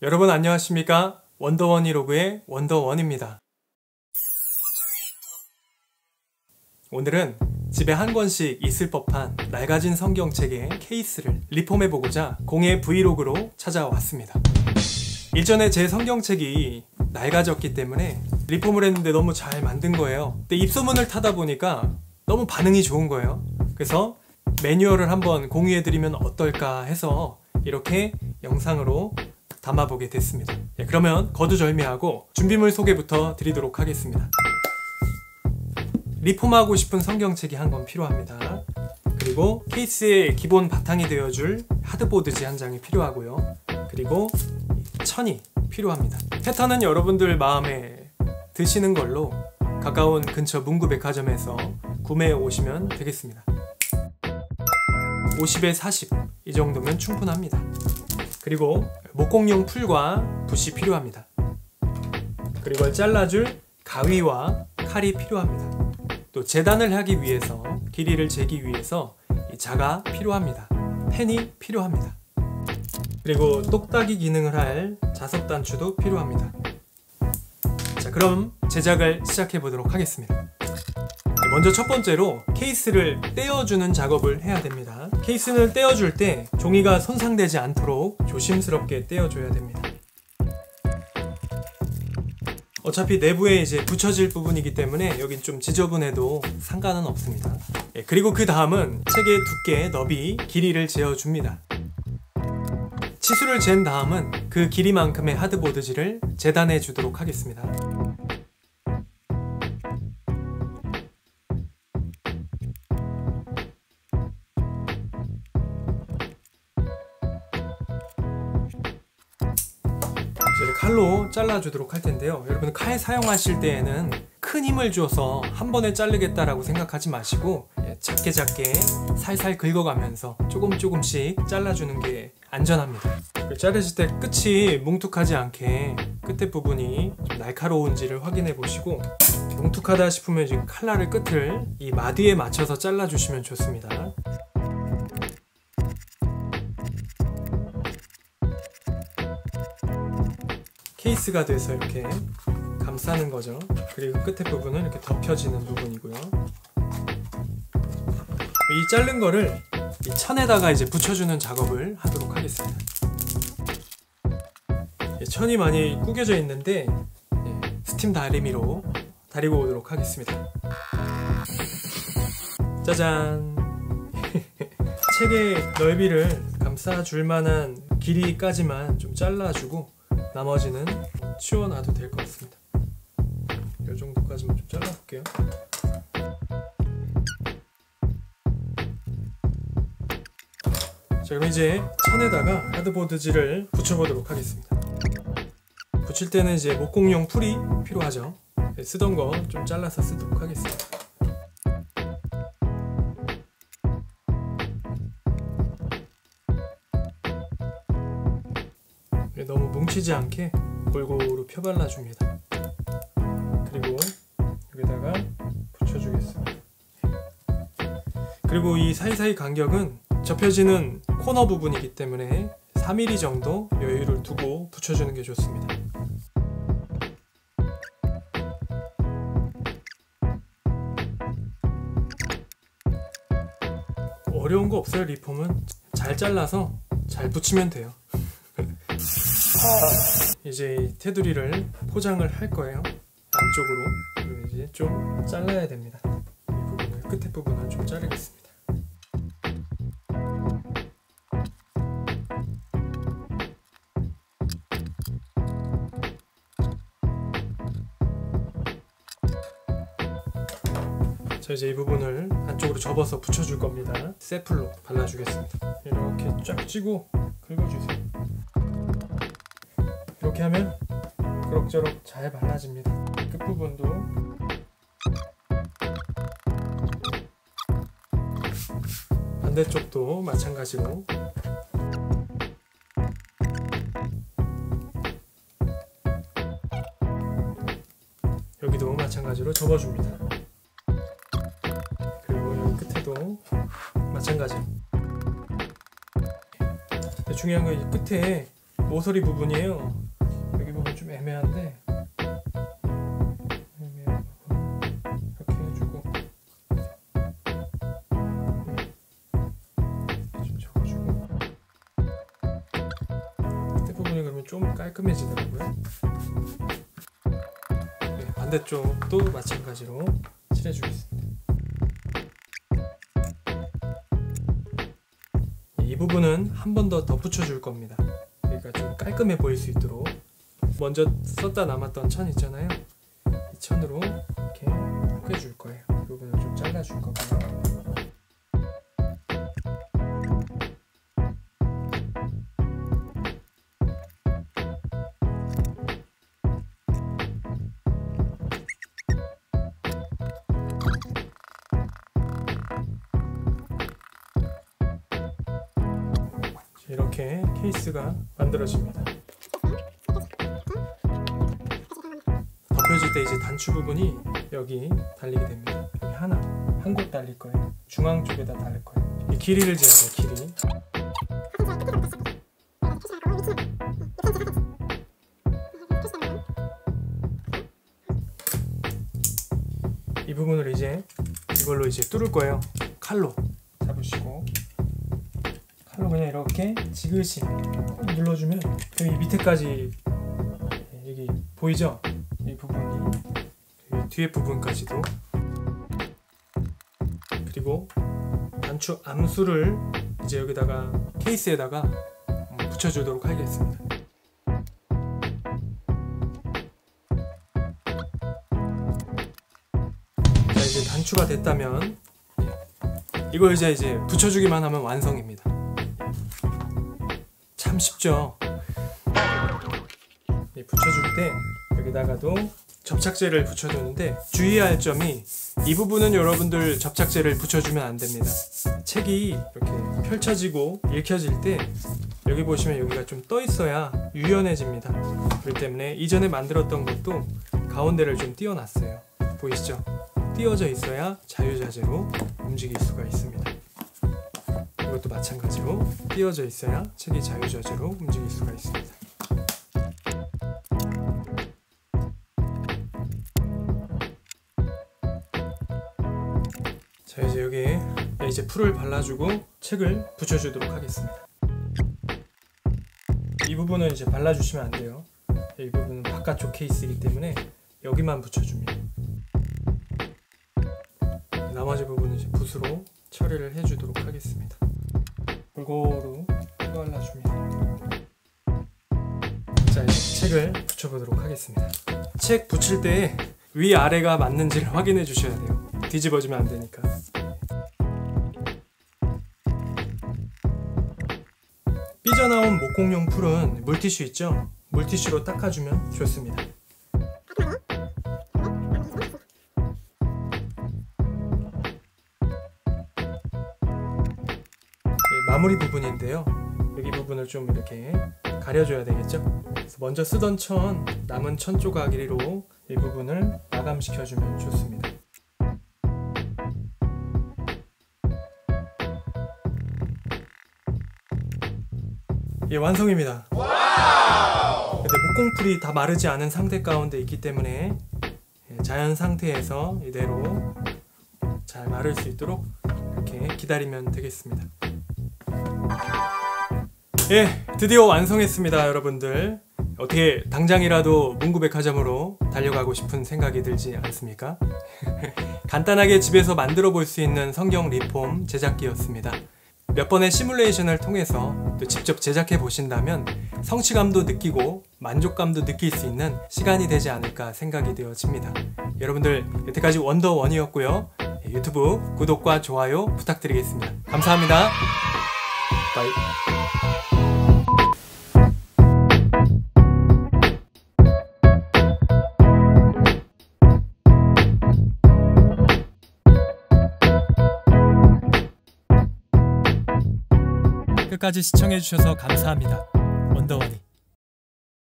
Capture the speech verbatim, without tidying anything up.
여러분 안녕하십니까? 원더원이로그의 원더원입니다. 오늘은 집에 한 권씩 있을 법한 낡아진 성경책의 케이스를 리폼해보고자 공예 브이로그로 찾아왔습니다. 일전에 제 성경책이 낡아졌기 때문에 리폼을 했는데 너무 잘 만든 거예요. 근데 입소문을 타다 보니까 너무 반응이 좋은 거예요. 그래서 매뉴얼을 한번 공유해드리면 어떨까 해서 이렇게 영상으로 담아보게 됐습니다. 예, 그러면 거두절미하고 준비물 소개부터 드리도록 하겠습니다. 리폼하고 싶은 성경책이 한 권 필요합니다. 그리고 케이스의 기본 바탕이 되어줄 하드보드지 한 장이 필요하고요. 그리고 천이 필요합니다. 패턴은 여러분들 마음에 드시는 걸로 가까운 근처 문구백화점에서 구매해 오시면 되겠습니다. 오십에 사십 이 정도면 충분합니다. 그리고 목공용 풀과 붓이 필요합니다. 그리고 이걸 잘라줄 가위와 칼이 필요합니다. 또 재단을 하기 위해서 길이를 재기 위해서 이 자가 필요합니다. 펜이 필요합니다. 그리고 똑딱이 기능을 할 자석 단추도 필요합니다. 자, 그럼 제작을 시작해 보도록 하겠습니다. 먼저 첫 번째로 케이스를 떼어주는 작업을 해야 됩니다. 케이스는 떼어줄 때 종이가 손상되지 않도록 조심스럽게 떼어줘야 됩니다. 어차피 내부에 이제 붙여질 부분이기 때문에 여긴 좀 지저분해도 상관은 없습니다. 예, 그리고 그 다음은 책의 두께, 너비, 길이를 재어줍니다. 치수를 잰 다음은 그 길이만큼의 하드보드지를 재단해 주도록 하겠습니다. 칼로 잘라주도록 할 텐데요. 여러분 칼 사용하실 때에는 큰 힘을 줘서 한 번에 자르겠다라고 생각하지 마시고 작게 작게 살살 긁어가면서 조금 조금씩 잘라주는 게 안전합니다. 자르실 때 끝이 뭉툭하지 않게 끝에 부분이 좀 날카로운지를 확인해 보시고 뭉툭하다 싶으면 지금 칼날의 끝을 이 마디에 맞춰서 잘라주시면 좋습니다. 케이스가 돼서 이렇게 감싸는 거죠. 그리고 끝에 부분은 이렇게 덮여지는 부분이고요. 이 자른 거를 이 천에다가 이제 붙여주는 작업을 하도록 하겠습니다. 천이 많이 구겨져 있는데 스팀 다리미로 다리고 오도록 하겠습니다. 짜잔! 책의 넓이를 감싸줄 만한 길이까지만 좀 잘라주고 나머지는 치워놔도 될 것 같습니다. 이 정도까지만 좀 잘라볼게요. 자, 그럼 이제 천에다가 하드보드지를 붙여보도록 하겠습니다. 붙일 때는 이제 목공용 풀이 필요하죠. 쓰던 거 좀 잘라서 쓰도록 하겠습니다. 너무 뭉치지 않게 골고루 펴발라줍니다. 그리고 여기다가 붙여주겠습니다. 그리고 이 사이사이 간격은 접혀지는 코너 부분이기 때문에 사 밀리미터 정도 여유를 두고 붙여주는 게 좋습니다. 어려운 거 없어요. 리폼은 잘 잘라서 잘 붙이면 돼요. 이제 이 테두리를 포장을 할 거예요. 안쪽으로. 그리고 이제 좀 잘라야 됩니다. 이 부분을, 끝에 부분을 좀 자르겠습니다. 자, 이제 이 부분을 안쪽으로 접어서 붙여줄 겁니다. 세플로 발라주겠습니다. 이렇게 쫙 찌고 긁어주세요. 이렇게 하면 그럭저럭 잘 발라집니다. 끝부분도 반대쪽도 마찬가지로 여기도 마찬가지로 접어줍니다. 그리고 여기 끝에도 마찬가지로. 중요한 건 이 끝에 모서리 부분이에요. 여기 부분 좀 애매한데 애매한 부분 이렇게 해주고 좀 적어주고 끝에 부분이 그러면 좀 깔끔해지더라고요. 네, 반대쪽도 마찬가지로 칠해주겠습니다. 이 부분은 한 번 더 덧붙여 줄 겁니다. 그러니까 좀 깔끔해 보일 수 있도록 먼저 썼다 남았던 천 있잖아요. 이 천으로 이렇게 꿰줄 거예요. 이 부분을 좀 잘라줄 거고요. 이렇게 케이스가 만들어집니다. 덮여질 때 이제 단추 부분이 여기 달리게 됩니다. 여기 하나, 한 곳 달릴 거예요. 중앙 쪽에다 달릴 거예요. 이 길이를 재야 돼요, 길이. 이 부분을 이제 이걸로 이제 뚫을 거예요. 칼로 잡으시고 칼로 그냥 이렇게 지그시 눌러주면 여기 밑에까지 여기 보이죠? 이 부분이 여기 뒤에 부분까지도, 그리고 단추 암수를 이제 여기다가 케이스에다가 붙여주도록 하겠습니다. 자, 이제 단추가 됐다면 이걸 이제 이제 붙여주기만 하면 완성입니다. 참 쉽죠? 네, 붙여줄 때 여기다가도 접착제를 붙여주는데 주의할 점이 이 부분은 여러분들 접착제를 붙여주면 안 됩니다. 책이 이렇게 펼쳐지고 읽혀질 때 여기 보시면 여기가 좀 떠 있어야 유연해집니다. 그렇기 때문에 이전에 만들었던 것도 가운데를 좀 띄워놨어요. 보이시죠? 띄워져 있어야 자유자재로 움직일 수가 있습니다. 이것도 마찬가지로 띄워져 있어야 책이 자유자재로 움직일 수가 있습니다. 자, 이제 여기에 이제 풀을 발라주고 책을 붙여주도록 하겠습니다. 이 부분은 이제 발라주시면 안 돼요. 이 부분은 바깥쪽 케이스이기 때문에 여기만 붙여줍니다. 나머지 부분은 이제 붓으로 처리를 해주도록 하겠습니다. 골고루 발라줍니다. 자, 이제 책을 붙여보도록 하겠습니다. 책 붙일 때 위아래가 맞는지를 확인해 주셔야 돼요. 뒤집어지면 안 되니까. 삐져나온 목공용 풀은 물티슈 있죠? 물티슈로 닦아주면 좋습니다. 마무리 부분인데요. 여기 부분을 좀 이렇게 가려줘야 되겠죠? 그래서 먼저 쓰던 천, 남은 천 조각으로 이 부분을 마감시켜주면 좋습니다. 예, 완성입니다. 근데 목공풀이 다 마르지 않은 상태 가운데 있기 때문에 자연 상태에서 이대로 잘 마를 수 있도록 이렇게 기다리면 되겠습니다. 예, 드디어 완성했습니다, 여러분들. 어떻게 당장이라도 문구백화점으로 달려가고 싶은 생각이 들지 않습니까? 간단하게 집에서 만들어 볼 수 있는 성경 리폼 제작기였습니다. 몇 번의 시뮬레이션을 통해서 또 직접 제작해 보신다면 성취감도 느끼고 만족감도 느낄 수 있는 시간이 되지 않을까 생각이 되어집니다. 여러분들, 여태까지 원더원이었고요. 유튜브 구독과 좋아요 부탁드리겠습니다. 감사합니다. 바이. 끝까지 시청해주셔서 감사합니다. 원더원이